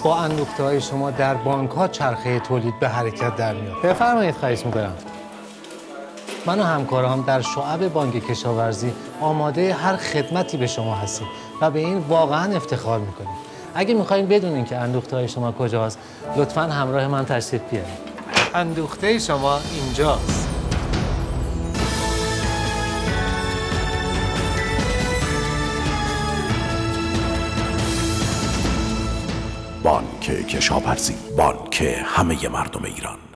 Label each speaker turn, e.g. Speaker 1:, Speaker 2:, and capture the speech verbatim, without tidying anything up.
Speaker 1: با اندوخته‌های شما در بانک‌ها چرخه تولید به حرکت در میاد. بفرمایید، خواهش می‌کنم. من و همکارام در شعب بانک کشاورزی آماده هر خدمتی به شما هستیم و به این واقعا افتخار می‌کنیم. اگه می‌خواید بدونین که اندوخته‌های شما کجاست، لطفاً همراه من تشریف بیارید. اندوخته شما اینجاست.
Speaker 2: بانک کشاورزی، بانک همه مردم ایران.